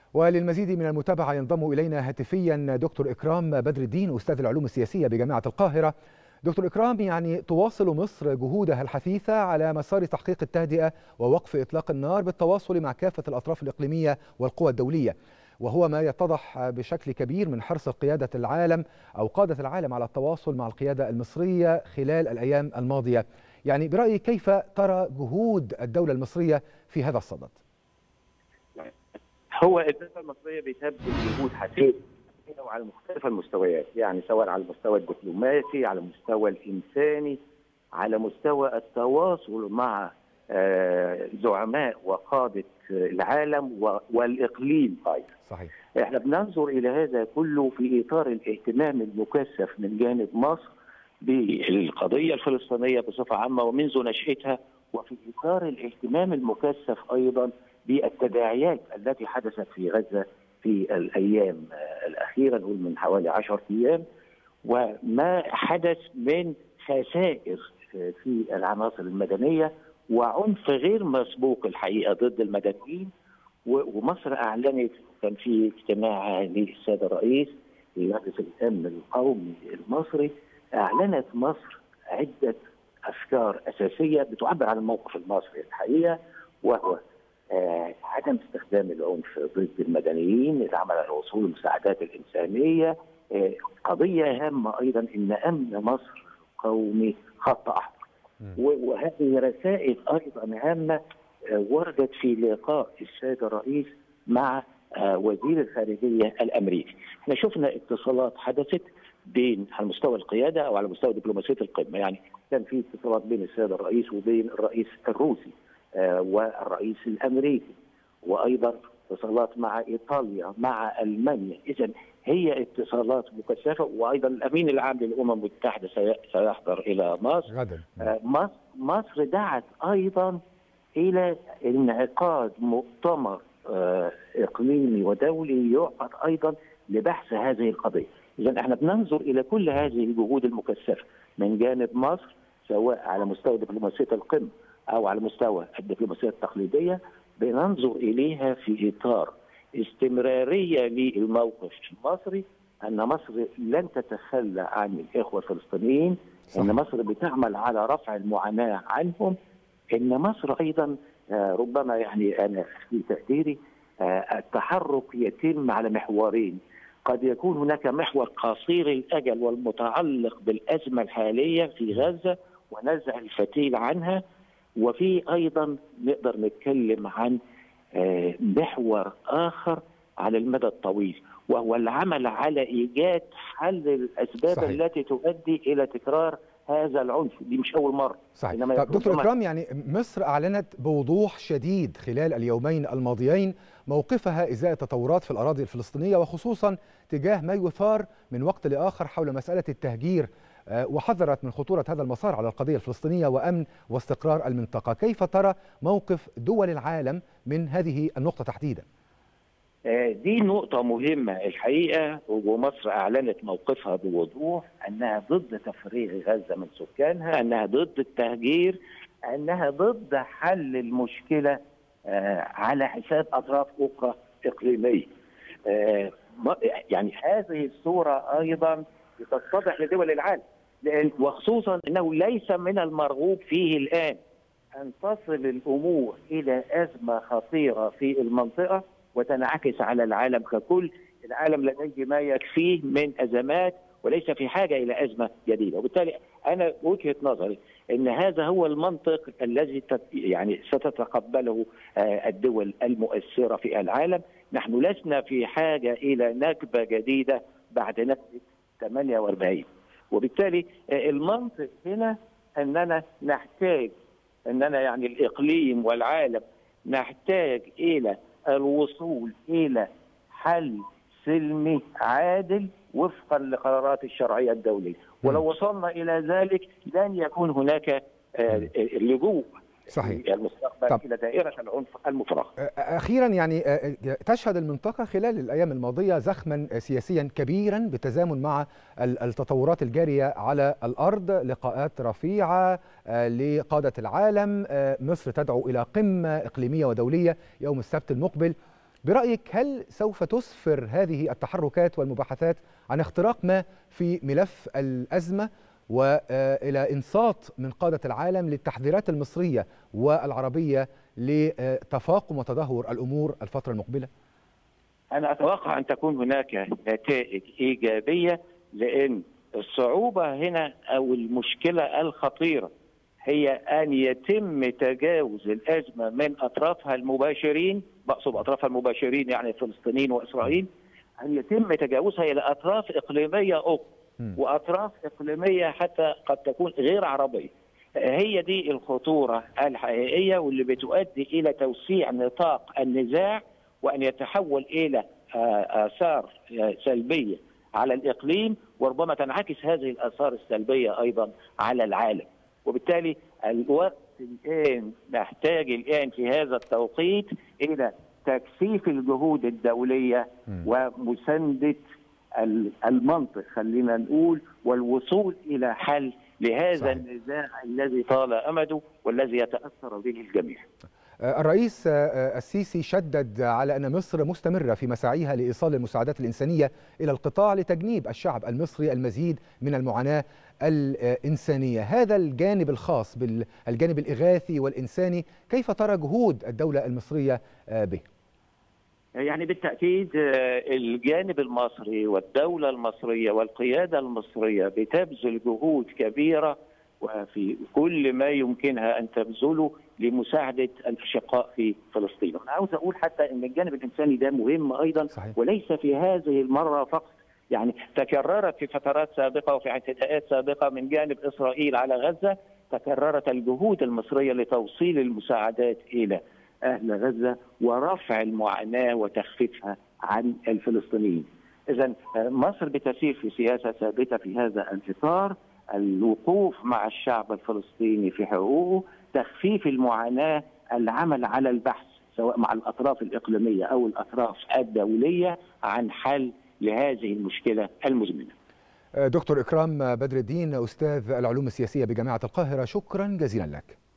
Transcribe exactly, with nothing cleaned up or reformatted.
وللمزيد من المتابعة ينضم إلينا هاتفيا دكتور إكرام بدر الدين أستاذ العلوم السياسية بجامعة القاهرة. دكتور إكرام، يعني تواصل مصر جهودها الحثيثة على مسار تحقيق التهدئة ووقف إطلاق النار بالتواصل مع كافة الأطراف الإقليمية والقوى الدولية، وهو ما يتضح بشكل كبير من حرص قيادة العالم أو قادة العالم على التواصل مع القيادة المصرية خلال الأيام الماضية. يعني برأيك كيف ترى جهود الدولة المصرية في هذا الصدد؟ هو الدولة المصرية بتبذل جهود حثيثة على مختلف المستويات، يعني سواء على المستوى الدبلوماسي، على المستوى الإنساني، على مستوى التواصل مع زعماء وقادة العالم والإقليم أيضا. صحيح. احنا بننظر إلى هذا كله في إطار الاهتمام المكثف من جانب مصر بالقضية الفلسطينية بصفة عامة ومنذ نشأتها، وفي إطار الاهتمام المكثف أيضا بالتداعيات التي حدثت في غزة في الأيام الأخيرة، نقول من حوالي عشرة أيام، وما حدث من خسائر في العناصر المدنية وعنف غير مسبوق الحقيقة ضد المدنيين. ومصر أعلنت، كان في اجتماع للسيد الرئيس في مجلس الأمن القومي المصري، أعلنت مصر عدة أفكار أساسية بتعبر عن الموقف المصري الحقيقة، وهو آه عدم استخدام العنف ضد المدنيين، العمل على وصول المساعدات الإنسانية. آه قضية هامة أيضا إن أمن مصر قومي خط أحمر، وهذه رسائل أيضا هامة آه وردت في لقاء السيد الرئيس مع آه وزير الخارجية الأمريكي. احنا شفنا اتصالات حدثت بين على مستوى القيادة أو على مستوى دبلوماسية القمة، يعني كان في اتصالات بين السيد الرئيس وبين الرئيس الروسي آه والرئيس الامريكي، وايضا اتصالات مع ايطاليا مع المانيا. اذا هي اتصالات مكثفه، وايضا الامين العام للامم المتحده سيحضر الى مصر غدا. آه مصر مصر دعت ايضا الى انعقاد مؤتمر آه اقليمي ودولي يعقد ايضا لبحث هذه القضيه. اذا احنا بننظر الى كل هذه الجهود المكثفه من جانب مصر، سواء على مستوى دبلوماسيه القمه أو على مستوى الدبلوماسية التقليدية، بننظر إليها في إطار استمرارية للموقف المصري، أن مصر لن تتخلى عن الإخوة الفلسطينيين، صح. أن مصر بتعمل على رفع المعاناة عنهم، أن مصر أيضا ربما يعني أنا في تقديري التحرك يتم على محورين. قد يكون هناك محور قصير الأجل والمتعلق بالأزمة الحالية في غزة ونزع الفتيل عنها، وفي أيضا نقدر نتكلم عن محور آخر على المدى الطويل، وهو العمل على إيجاد حل للأسباب صحيح. التي تؤدي إلى تكرار هذا العنف. دي مش أول مرة. صحيح. طب دكتور إكرام، يعني مصر أعلنت بوضوح شديد خلال اليومين الماضيين موقفها إزاء التطورات في الأراضي الفلسطينية، وخصوصا تجاه ما يثار من وقت لآخر حول مسألة التهجير، وحذرت من خطورة هذا المسار على القضية الفلسطينية وأمن واستقرار المنطقة. كيف ترى موقف دول العالم من هذه النقطة تحديدا؟ دي نقطة مهمة الحقيقة، ومصر أعلنت موقفها بوضوح أنها ضد تفريغ غزة من سكانها، أنها ضد التهجير، أنها ضد حل المشكلة على حساب أطراف أخرى إقليمية. يعني هذه الصورة أيضا تتضح لدول العالم، لأن وخصوصا أنه ليس من المرغوب فيه الآن أن تصل الأمور إلى أزمة خطيرة في المنطقة وتنعكس على العالم ككل. العالم لديه ما يكفيه من أزمات وليس في حاجة إلى أزمة جديدة، وبالتالي أنا وجهة نظري أن هذا هو المنطق الذي يعني ستتقبله الدول المؤثرة في العالم. نحن لسنا في حاجة إلى نكبة جديدة بعد نكبة ثمانية وأربعين، وبالتالي المنطق هنا أننا نحتاج أننا يعني الإقليم والعالم نحتاج إلى الوصول إلى حل سلمي عادل وفقا لقرارات الشرعية الدولية، ولو وصلنا إلى ذلك لن يكون هناك اللجوء صحيح. في المستقبل طب. إلى دائرة العنف المفرغ. أخيرا، يعني تشهد المنطقة خلال الأيام الماضية زخما سياسيا كبيرا بالتزامن مع التطورات الجارية على الأرض، لقاءات رفيعة لقادة العالم، مصر تدعو إلى قمة إقليمية ودولية يوم السبت المقبل. برأيك هل سوف تسفر هذه التحركات والمباحثات عن اختراق ما في ملف الأزمة وإلى إنصات من قادة العالم للتحذيرات المصرية والعربية لتفاقم وتدهور الأمور الفترة المقبلة؟ أنا أتوقع أن تكون هناك نتائج إيجابية، لأن الصعوبة هنا أو المشكلة الخطيرة هي أن يتم تجاوز الأزمة من أطرافها المباشرين، بقصد أطرافها المباشرين يعني فلسطين وإسرائيل، أن يتم تجاوزها إلى أطراف إقليمية أخرى وأطراف إقليمية حتى قد تكون غير عربية. هي دي الخطورة الحقيقية واللي بتؤدي إلى توسيع نطاق النزاع وأن يتحول إلى آثار سلبية على الإقليم، وربما تنعكس هذه الآثار السلبية أيضا على العالم. وبالتالي الوقت الآن نحتاج الآن في هذا التوقيت إلى تكثيف الجهود الدولية ومساندة المنطق خلينا نقول، والوصول إلى حل لهذا صحيح. النزاع الذي طال أمده والذي يتأثر به الجميع. الرئيس السيسي شدد على أن مصر مستمرة في مساعيها لإيصال المساعدات الإنسانية إلى القطاع لتجنيب الشعب المصري المزيد من المعاناة الإنسانية. هذا الجانب الخاص بالجانب الإغاثي والإنساني كيف ترى جهود الدولة المصرية به؟ يعني بالتأكيد الجانب المصري والدولة المصرية والقيادة المصرية بتبذل جهود كبيرة وفي كل ما يمكنها أن تبذله لمساعدة الأشقاء في فلسطين. أنا عاوز أقول حتى أن الجانب الإنساني ده مهم أيضا صحيح. وليس في هذه المرة فقط، يعني تكررت في فترات سابقة وفي اعتداءات سابقة من جانب إسرائيل على غزة، تكررت الجهود المصرية لتوصيل المساعدات إلى أهل غزة ورفع المعاناة وتخفيفها عن الفلسطينيين. إذن مصر بتسير في سياسة ثابتة في هذا الإطار، الوقوف مع الشعب الفلسطيني في حقوقه، تخفيف المعاناة، العمل على البحث سواء مع الأطراف الإقليمية أو الأطراف الدولية عن حل لهذه المشكلة المزمنة. دكتور إكرام بدر الدين، أستاذ العلوم السياسية بجامعة القاهرة، شكرا جزيلا لك.